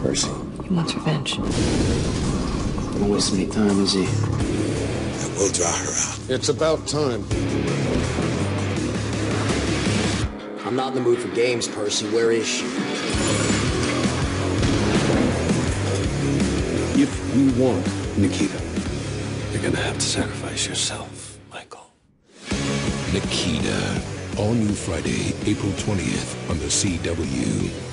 Percy. He wants revenge. Don't waste any time, is he? And we'll draw her out. It's about time. I'm not in the mood for games, Percy. Where is she? If you want Nikita, you're gonna have to sacrifice yourself, Michael. Nikita. All new Friday, April 20th on the CW.